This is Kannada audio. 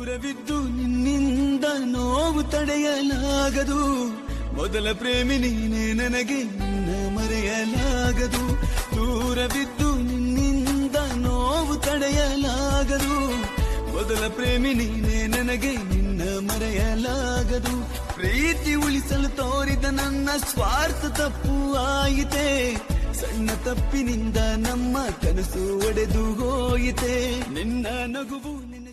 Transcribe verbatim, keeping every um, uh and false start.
ದೂರವಿದ್ದು ನಿನ್ನಿಂದ ನೋವು ತಡೆಯಲಾಗದು, ಮೊದಲ ಪ್ರೇಮಿ ನೀನೆ ನನಗೆ ನಿನ್ನ ಮರೆಯಲಾಗದು. ದೂರವಿದ್ದು ನಿನ್ನಿಂದ ನೋವು ತಡೆಯಲಾಗದು, ಮೊದಲ ಪ್ರೇಮಿ ನೀನೆ ನನಗೆ ನಿನ್ನ ಮರೆಯಲಾಗದು. ಪ್ರೀತಿ ಉಳಿಸಲು ತೋರಿದ ನನ್ನ ಸ್ವಾರ್ಥ ತಪ್ಪು ಆಯಿತೆ, ಸಣ್ಣ ತಪ್ಪಿನಿಂದ ನಮ್ಮ ಕನಸು ಒಡೆದು ಹೋಯಿತೆ. ನಿನ್ನ ನಗುವು ನಿನ್ನ